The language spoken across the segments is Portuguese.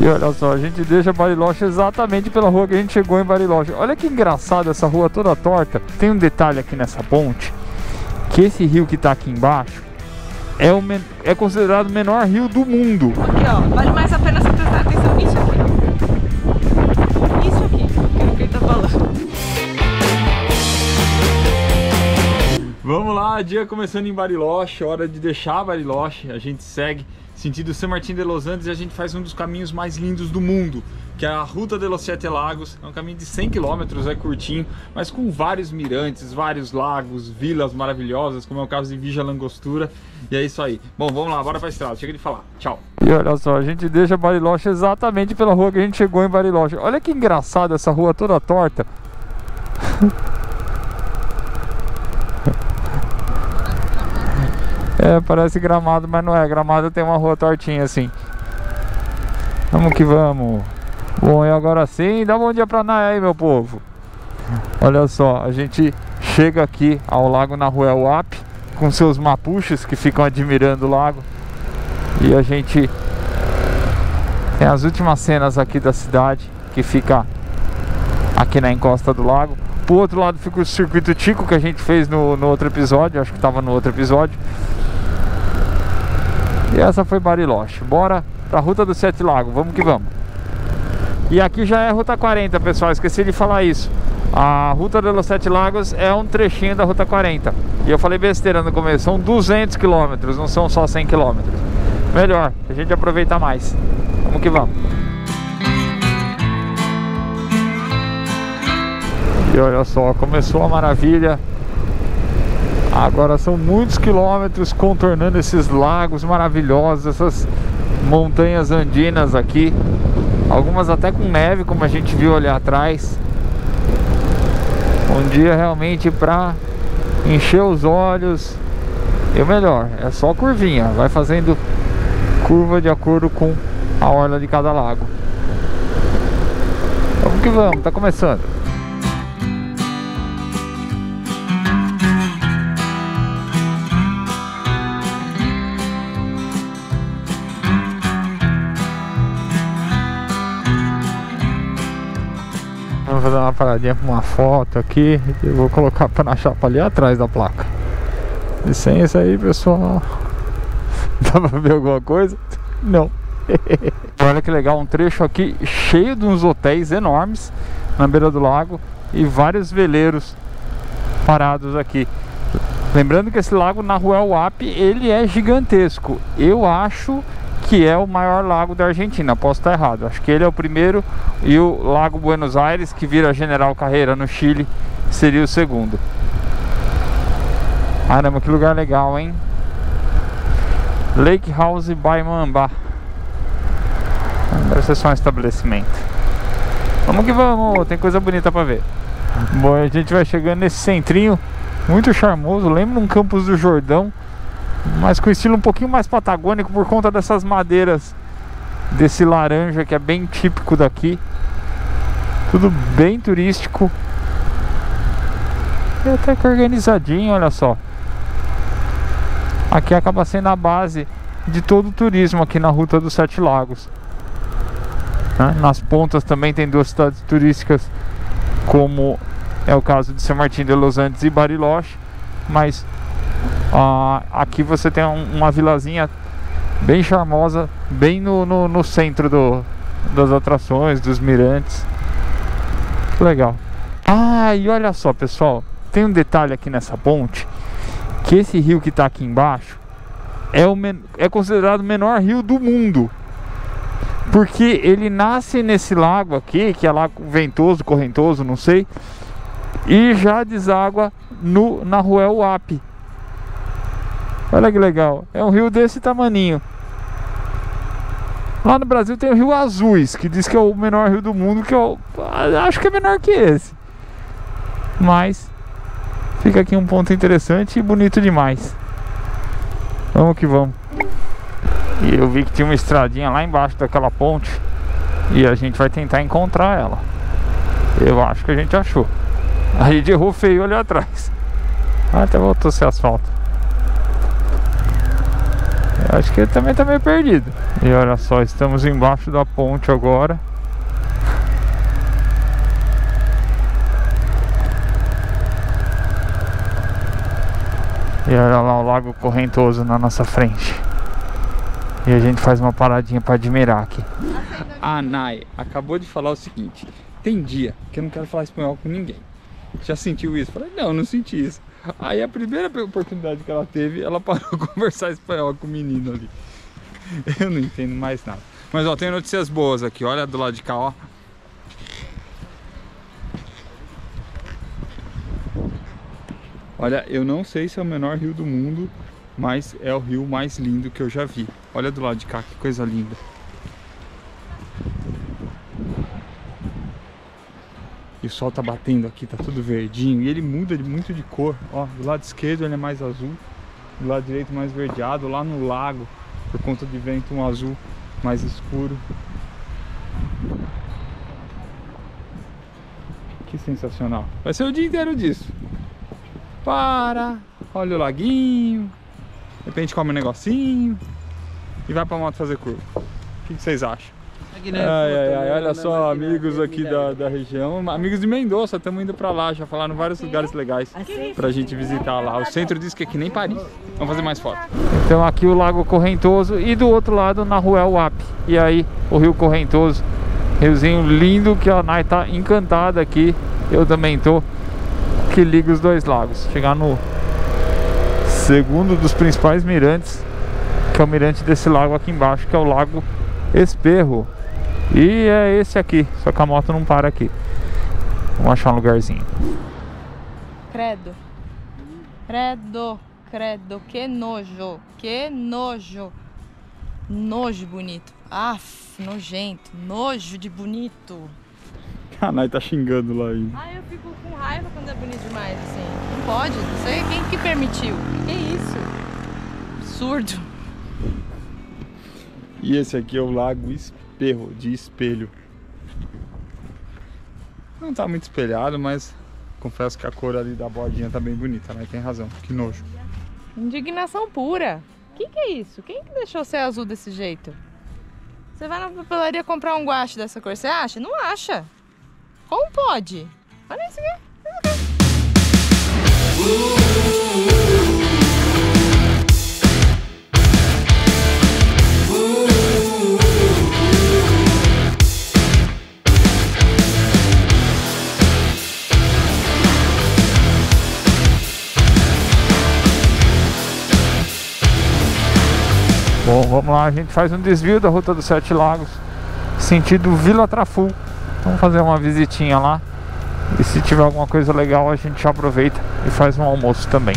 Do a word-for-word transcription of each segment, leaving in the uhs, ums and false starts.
E olha só, a gente deixa Bariloche exatamente pela rua que a gente chegou em Bariloche. Olha que engraçado, essa rua toda torta. Tem um detalhe aqui nessa ponte, que esse rio que tá aqui embaixo é, o men é considerado o menor rio do mundo. Aqui ó, vale mais a pena você prestar atenção nisso aqui. Isso aqui, que é o que ele tá falando. Vamos lá, dia começando em Bariloche, hora de deixar Bariloche. A gente segue sentido San Martín de los Andes e a gente faz um dos caminhos mais lindos do mundo, que é a Ruta de los Siete Lagos. É um caminho de cem quilômetros, é curtinho, mas com vários mirantes, vários lagos, vilas maravilhosas, como é o caso de Villa Langostura. E é isso aí. Bom, vamos lá, bora pra estrada, chega de falar, tchau. E olha só, a gente deixa Bariloche exatamente pela rua que a gente chegou em Bariloche. Olha que engraçado, essa rua toda torta. É, parece Gramado, mas não é. Gramado tem uma rua tortinha assim. Vamos que vamos. Bom, e agora sim, dá um bom dia pra nós aí, meu povo. Olha só, a gente chega aqui ao Lago Nahuel-Huapi com seus mapuches que ficam admirando o lago. E a gente tem as últimas cenas aqui da cidade, que fica aqui na encosta do lago. Pro outro lado fica o circuito Tico que a gente fez no, no outro episódio. Acho que tava no outro episódio. E essa foi Bariloche. Bora pra Ruta dos Sete Lagos, vamos que vamos. E aqui já é Ruta quarenta, pessoal, esqueci de falar isso. A Ruta dos Sete Lagos é um trechinho da Ruta quarenta. E eu falei besteira no começo, são duzentos quilômetros, não são só cem quilômetros. Melhor, a gente aproveita mais. Vamos que vamos. E olha só, começou a maravilha. Agora são muitos quilômetros contornando esses lagos maravilhosos, essas montanhas andinas aqui. Algumas até com neve, como a gente viu ali atrás. Um dia realmente para encher os olhos. E o melhor, é só curvinha. Vai fazendo curva de acordo com a orla de cada lago. Vamos que vamos, tá começando. Vamos fazer uma paradinha para uma foto aqui. Eu vou colocar para na chapa ali atrás da placa. Licença aí, pessoal. Dá pra ver alguma coisa? Não. Olha que legal, um trecho aqui cheio de uns hotéis enormes na beira do lago e vários veleiros parados aqui. Lembrando que esse lago Nahuel-Huapi, ele é gigantesco. Eu acho que é o maior lago da Argentina, posso estar errado. Acho que ele é o primeiro e o Lago Buenos Aires, que vira General Carreira no Chile, seria o segundo. Caramba, que lugar legal, hein? Lake House by Mamba. Deve ser só um estabelecimento. Vamos que vamos, tem coisa bonita pra ver. Bom, a gente vai chegando nesse centrinho muito charmoso, lembra um Campos do Jordão, mas com estilo um pouquinho mais patagônico por conta dessas madeiras, desse laranja que é bem típico daqui. Tudo bem turístico e até que organizadinho, olha só. Aqui acaba sendo a base de todo o turismo aqui na Ruta dos Sete Lagos, né? Nas pontas também tem duas cidades turísticas, como é o caso de San Martín de los Andes e Bariloche, mas ah, aqui você tem um, uma vilazinha bem charmosa, bem no, no, no centro do, das atrações, dos mirantes. Legal. Ah, e olha só, pessoal, tem um detalhe aqui nessa ponte, que esse rio que está aqui embaixo é, o men é considerado o menor rio do mundo, porque ele nasce nesse lago aqui, que é lago ventoso, correntoso, não sei, e já deságua no Nahuel-Huapi. Olha que legal, é um rio desse tamaninho. Lá no Brasil tem o Rio Azuis, que diz que é o menor rio do mundo, que eu acho que é menor que esse. Mas fica aqui um ponto interessante e bonito demais. Vamos que vamos. E eu vi que tinha uma estradinha lá embaixo daquela ponte, e a gente vai tentar encontrar ela. Eu acho que a gente achou. A gente errou feio ali atrás. Até voltou a ser asfalto. Acho que ele também tá meio perdido. E olha só, estamos embaixo da ponte agora. E olha lá o Lago Correntoso na nossa frente. E a gente faz uma paradinha pra admirar aqui. A Nai acabou de falar o seguinte: tem dia que eu não quero falar espanhol com ninguém. Já sentiu isso? Falei, não, não senti isso. Aí a primeira oportunidade que ela teve, ela parou de conversar espanhol com o menino ali. Eu não entendo mais nada. Mas ó, tem notícias boas aqui, olha do lado de cá, ó. Olha, eu não sei se é o menor rio do mundo, mas é o rio mais lindo que eu já vi. Olha do lado de cá, que coisa linda. E o sol tá batendo aqui, tá tudo verdinho. E ele muda muito de cor. Ó, do lado esquerdo ele é mais azul, do lado direito mais verdeado. Lá no lago, por conta de vento, um azul mais escuro. Que sensacional. Vai ser o dia inteiro disso. Para, olha o laguinho, de repente come um negocinho e vai pra moto fazer curva. O que, que vocês acham? Ai, ai, ai, olha só, amigos aqui da, da região, amigos de Mendoza, estamos indo pra lá, já falaram vários lugares legais pra gente visitar lá. O centro diz que é que nem Paris. Vamos fazer mais fotos. Então aqui o Lago Correntoso e do outro lado na Rua El Ap. E aí o Rio Correntoso, riozinho lindo que a Nai tá encantada aqui, eu também tô, que liga os dois lagos. Chegar no segundo dos principais mirantes, que é o mirante desse lago aqui embaixo, que é o Lago Espejo. E é esse aqui, só que a moto não para aqui. Vamos achar um lugarzinho. Credo. Credo, credo, que nojo, que nojo. Nojo bonito. Aff, nojento, nojo de bonito. A Nai tá xingando lá ainda. Ah, eu fico com raiva quando é bonito demais, assim. Não pode, não sei quem que permitiu. Que isso? Absurdo. E esse aqui é o Lago Espejo, de espelho. Não tá muito espelhado, mas confesso que a cor ali da bordinha tá bem bonita, né? Tem razão, que nojo. Indignação pura. O que que é isso? Quem que deixou ser azul desse jeito? Você vai na papelaria comprar um guache dessa cor, você acha? Não acha. Como pode? Olha isso aqui. Bom, vamos lá, a gente faz um desvio da Ruta dos Sete Lagos, sentido Vila Traful. Vamos fazer uma visitinha lá. E se tiver alguma coisa legal, a gente já aproveita e faz um almoço também.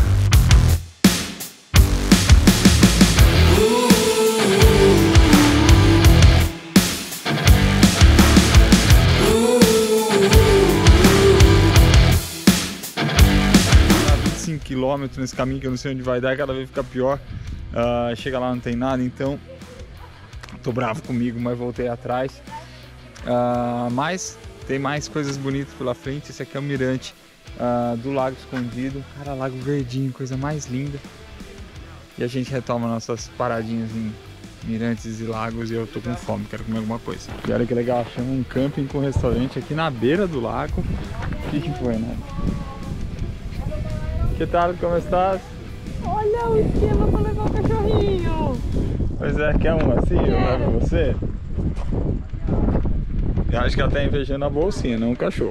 vinte e cinco quilômetros nesse caminho que eu não sei onde vai dar, cada vez fica pior. Uh, chega lá, não tem nada, então tô bravo comigo, mas voltei atrás. Uh, mas tem mais coisas bonitas pela frente. Esse aqui é o mirante uh, do Lago Escondido. Cara, lago verdinho, coisa mais linda. E a gente retoma nossas paradinhas em mirantes e lagos. E eu tô com fome, quero comer alguma coisa. E olha que legal, achamos um camping com restaurante aqui na beira do lago. O que que foi, né? Que tal, como estás? Olha o esquema pra levar o cachorrinho. Pois é, quer um assim? Eu levo você? Eu acho que ela tá invejando a bolsinha, não o cachorro.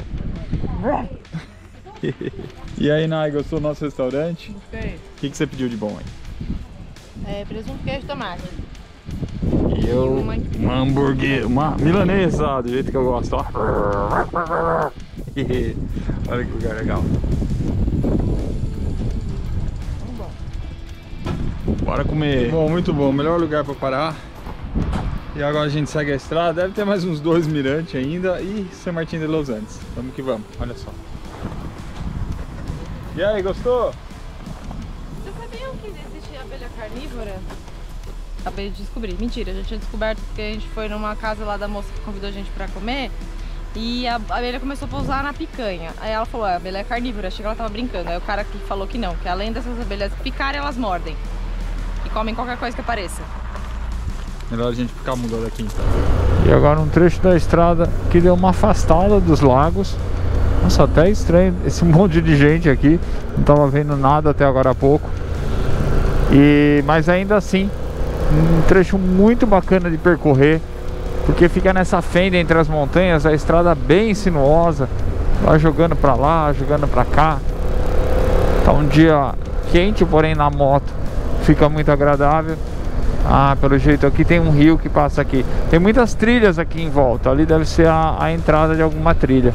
E aí, Nai, gostou do nosso restaurante? Gostei. O que, que você pediu de bom aí? É, presunto, queijo e tomate. E eu, uma hambúrguer, uma milanesa, do jeito que eu gosto, ó. Olha que lugar legal. Bora comer. Bom, muito bom, melhor lugar para parar. E agora a gente segue a estrada, deve ter mais uns dois mirantes ainda e São Martín de los Andes. Vamos que vamos, olha só. E aí, gostou? Vocês sabiam que existe abelha carnívora? Acabei de descobrir, mentira, já tinha descoberto porque a gente foi numa casa lá da moça que convidou a gente pra comer e a abelha começou a pousar na picanha. Aí ela falou, a abelha é carnívora, achei que ela tava brincando. Aí o cara que falou que não, que além dessas abelhas picarem, elas mordem e comem qualquer coisa que apareça. Melhor a gente ficar mudando aqui então. E agora um trecho da estrada que deu uma afastada dos lagos. Nossa, até estranho esse monte de gente aqui. Não tava vendo nada até agora há pouco. E, mas ainda assim, um trecho muito bacana de percorrer, porque fica nessa fenda entre as montanhas, a estrada bem sinuosa, vai jogando pra lá, jogando pra cá. Tá um dia quente, porém na moto fica muito agradável. Ah, pelo jeito aqui tem um rio que passa aqui. Tem muitas trilhas aqui em volta. Ali deve ser a, a entrada de alguma trilha.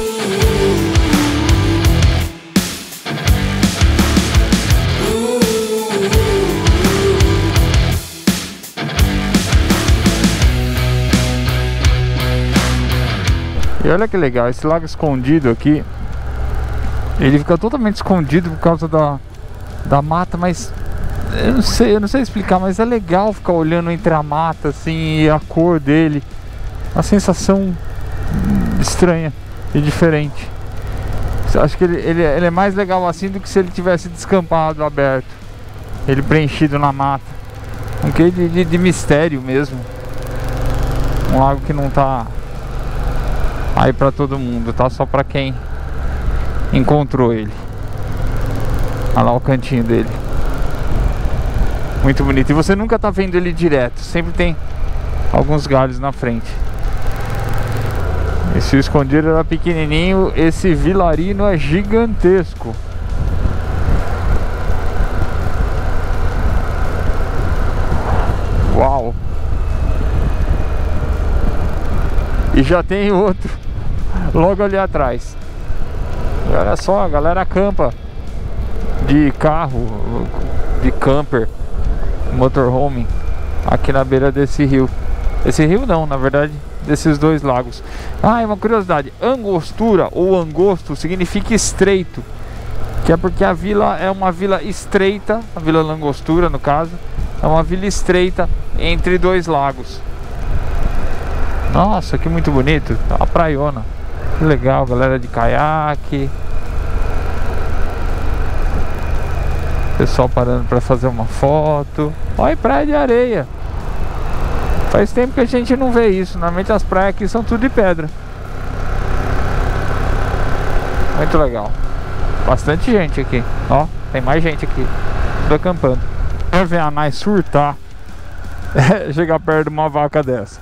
E olha que legal, esse lago escondido aqui, ele fica totalmente escondido por causa da, da mata, mas eu não sei, eu não sei explicar, mas é legal ficar olhando entre a mata assim e a cor dele. Uma sensação estranha e diferente. Acho que ele, ele, ele é mais legal assim do que se ele tivesse descampado, aberto, ele preenchido na mata. Um quê de, de, de mistério mesmo. Um lago que não tá aí pra todo mundo, tá? Só pra quem encontrou ele. Olha lá o cantinho dele. Muito bonito. E você nunca tá vendo ele direto. Sempre tem alguns galhos na frente. Esse escondido era pequenininho. Esse vilarino é gigantesco. Uau! E já tem outro logo ali atrás. E olha só, a galera acampa de carro, de camper, motorhome aqui na beira desse rio. Esse rio não, na verdade, desses dois lagos. Ah, e uma curiosidade: Angostura ou angosto significa estreito, que é porque a vila é uma vila estreita, a Vila Langostura no caso, é uma vila estreita entre dois lagos. Nossa, que muito bonito, a praiona. Que legal, galera de caiaque. Pessoal parando para fazer uma foto. Olha, praia de areia. Faz tempo que a gente não vê isso. Normalmente as praias aqui são tudo de pedra. Muito legal. Bastante gente aqui. Ó, tem mais gente aqui, tudo acampando. Quer ver a Nai surtar? É chegar perto de uma vaca dessa.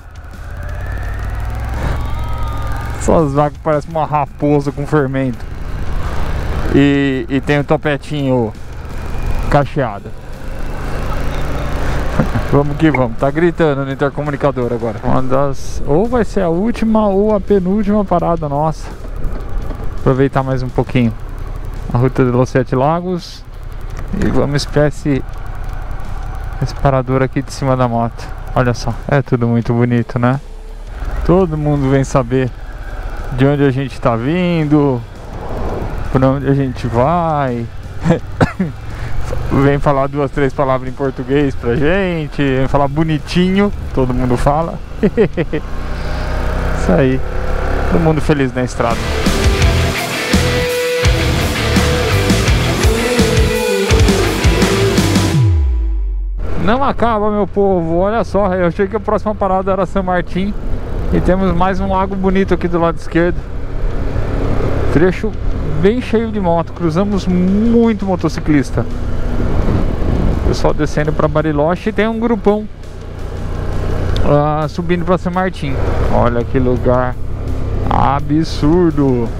Essas vacas parecem uma raposa com fermento. E, e tem o topetinho cacheado. Vamos que vamos. Tá gritando no intercomunicador agora. Uma das... Ou vai ser a última ou a penúltima parada nossa. Aproveitar mais um pouquinho a ruta de Los Sete Lagos. E vamos esperar esse, esse parador aqui de cima da moto. Olha só, é tudo muito bonito, né? Todo mundo vem saber de onde a gente tá vindo, por onde a gente vai. Vem falar duas, três palavras em português pra gente, vem falar bonitinho, todo mundo fala. Isso aí, todo mundo feliz na estrada. Não acaba, meu povo, olha só, eu achei que a próxima parada era São Martin. E temos mais um lago bonito aqui do lado esquerdo. Trecho bem cheio de moto. Cruzamos muito motociclista. Pessoal descendo para Bariloche. E tem um grupão uh, subindo para São Martin. Olha que lugar absurdo.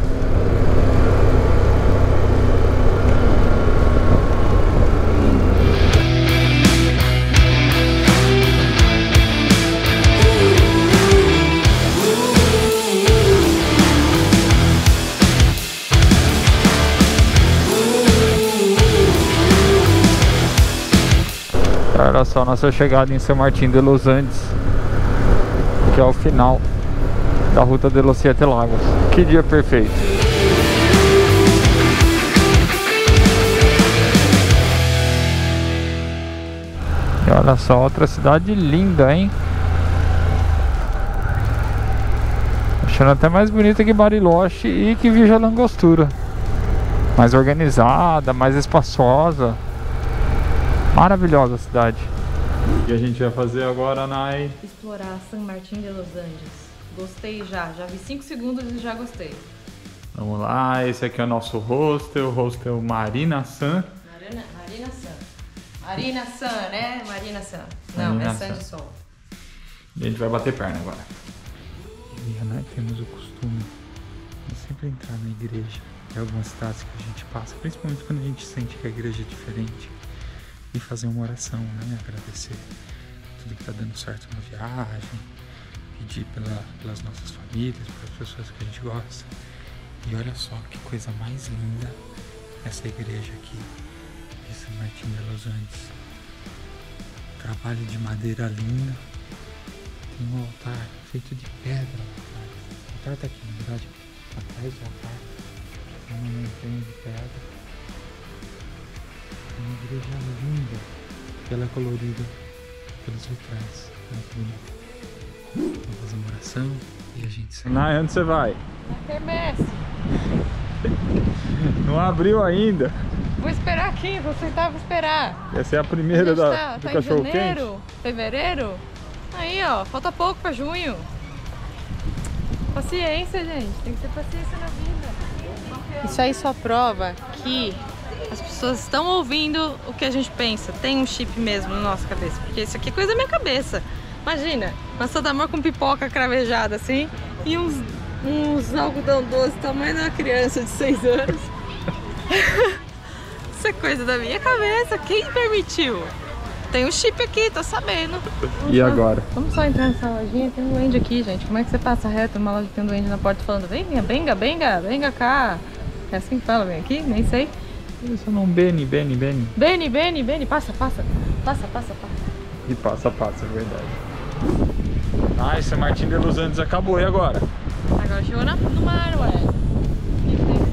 Olha só, nossa chegada em São Martin de los Andes, que é o final da ruta de Los Sete Lagos. Que dia perfeito! E olha só, outra cidade linda, hein? Achando até mais bonita que Bariloche e que Vila Langostura. Mais organizada, mais espaçosa. Maravilhosa a cidade. O que a gente vai fazer agora, Nai? Explorar San Martín de los Andes. Gostei já, já vi cinco segundos e já gostei. Vamos lá, esse aqui é o nosso hostel, hostel Marina San. Marina, Marina San. Marina San, né? Marina San. Não, Marina é San San. de Sol. E a gente vai bater perna agora. E nós temos o costume de sempre entrar na igreja em algumas cidades que a gente passa, principalmente quando a gente sente que a igreja é diferente, e fazer uma oração, né? Agradecer tudo que tá dando certo na viagem, pedir pela, pelas nossas famílias, pelas pessoas que a gente gosta. E olha só que coisa mais linda essa igreja aqui de San Martín de los Andes. Trabalho de madeira linda. Tem um altar feito de pedra lá atrás. O altar tá aqui, na verdade, atrás do altar tem uma montanha de pedra. É uma igreja linda, que ela é colorida pelos vitrais. Olha que bonito. Vamos fazer uma oração e a gente sai. Nai, onde você vai? Na quermesse. Não abriu ainda. Vou esperar aqui, vou sentar, vou esperar. Essa é a primeira da, tá, do tá cachorro em janeiro, quente. fevereiro. Aí, ó, falta pouco pra junho. Paciência, gente. Tem que ter paciência na vida. Isso aí só prova que as pessoas estão ouvindo o que a gente pensa. Tem um chip mesmo na nossa cabeça. Porque isso aqui é coisa da minha cabeça. Imagina, maçã de amor com pipoca cravejada assim. E uns, uns algodão doce tamanho de uma criança de seis anos. Isso é coisa da minha cabeça. Quem permitiu? Tem um chip aqui, tô sabendo. E agora? Vamos só entrar nessa lojinha, tem um duende aqui, gente. Como é que você passa reto numa loja que tem um duende na porta falando venha, venga, venga, venga cá. É assim que fala, vem aqui? Nem sei. Isso não, Beni, Beni, Beni. Beni, Beni, Beni, passa, passa. Passa, passa, passa. E passa, passa, é verdade. Ah, esse Martín de los Andes acabou, e agora? Agora chegou na, no mar, ué. O que tem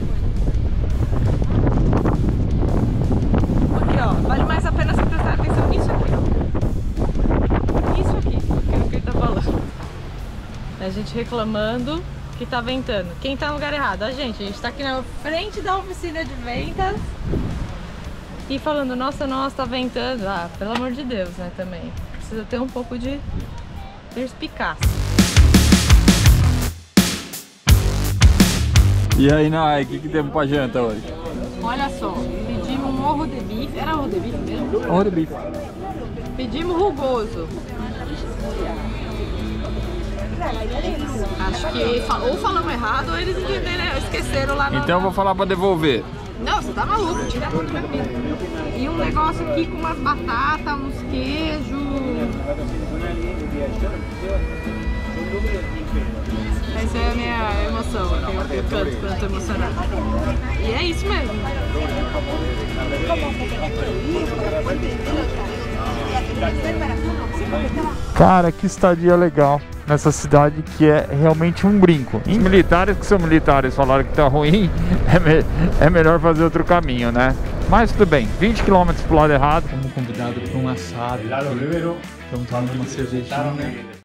depois? Aqui, ó. Vale mais a pena você prestar atenção nisso aqui, ó. Isso aqui, que é o que ele tá falando. A gente reclamando que tá ventando. Quem tá no lugar errado? A gente. A gente tá aqui na frente da oficina de ventas e falando, nossa, nossa, tá ventando. Ah, pelo amor de Deus, né, também. Precisa ter um pouco de perspicácia. E aí, Nai, o que, que temos pra janta hoje? Olha só, pedimos um ovo de bife. Era ovo de bife mesmo? Ovo de bife. Pedimos rugoso. Acho que ou falamos errado ou eles entenderam, esqueceram lá no... Então eu vou falar pra devolver. Não, você tá maluco, tira tudo pra mim. E um negócio aqui com umas batatas, uns queijos. Essa é a minha emoção, aqui eu canto quando eu tô emocionada. E é isso mesmo. Cara, que estadia legal nessa cidade que é realmente um brinco. Os militares que são militares falaram que tá ruim, é, me é melhor fazer outro caminho, né? Mas tudo bem, vinte quilômetros pro lado errado. Fomos convidados para um assado. Estamos tomando uma cervejinha.